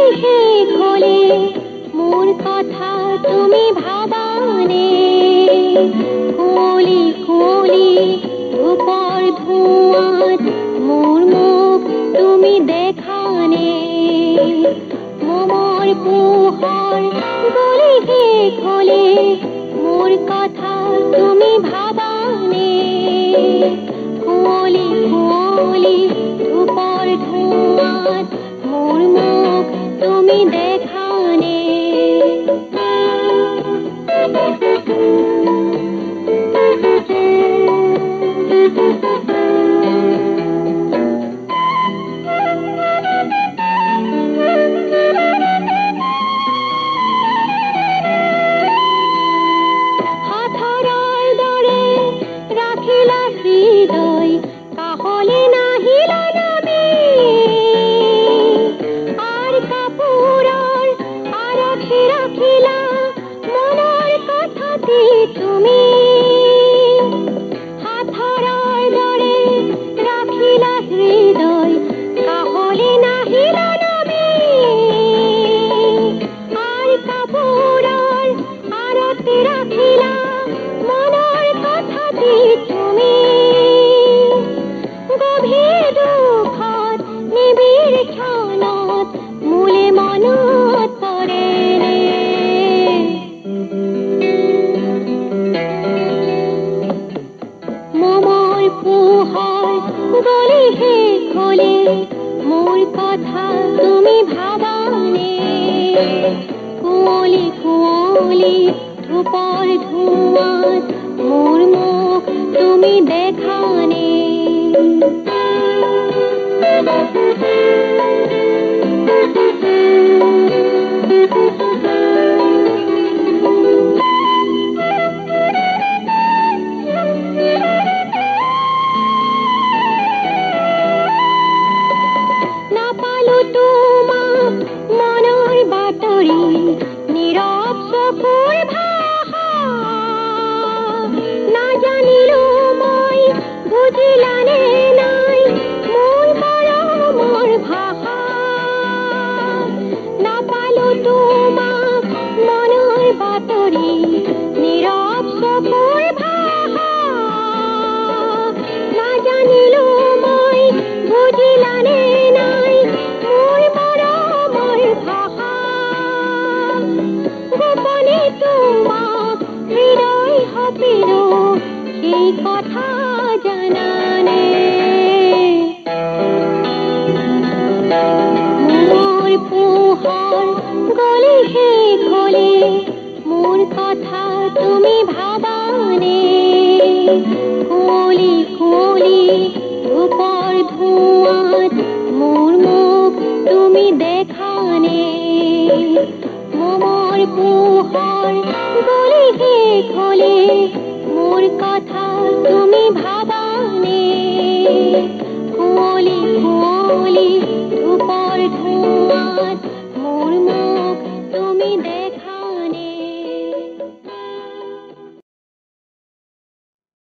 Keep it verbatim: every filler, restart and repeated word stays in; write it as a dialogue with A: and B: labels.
A: হে খোলে মোর কথা তুমি ভাবানে কোলি কোলি উপর ধোঁয়াত মোর মুখ তুমি দেখানে মোর পোহর গলি হে খোলে মোর কথা তুমি ভাবানে কোলি কোলি উপর ধোঁয়াত মোর মুখ তুমি দেখানে হাতরার দরে রাখিলা হৃদয় কাহলে নাহিলা নামে আর কাপুরার আরখে রাখিলা মনের কথাতে তুমি হাতরার দরে রাখিলা হৃদয় কাহলে নাহিলা নামে আর কাপুরার আরখে রাখিলা মনের কথাতে তুমি গভীর দুঃখত নিবিড় ক্ষণত মূলে মনত পৰে মোর পোহৰ গলি হে খোলে মোর কথা তুমি ভাবানে কুঁৱলী কুঁৱলী ধূপৰ ধোঁৱাত মোর মুখ তুমি দেখানে নাপালো তোমাক মনৰ বাতৰি নীৰৱ চকুৰ ভাষা নাজানিলো মই বুজিলানে নাই মোৰ মৰমৰ ভাষা নাপালো তোমাক মনৰ বাতৰি নীৰৱ চকুৰ ভাষা নাজানিলো মই বুজিলানে নাই মোৰ মৰমৰ ভাষা গোপনে তোমাক হৃদয় সপিৰো সেই কথা জানানে মোর পোহৰ গলি হে খোলে মোর কথা তুমি ভাবানে কোলি কোলি উপর ধোঁয়াত মোর মুখ তুমি দেখানে মোর পোহৰ গলি হে খোলে মোর কথা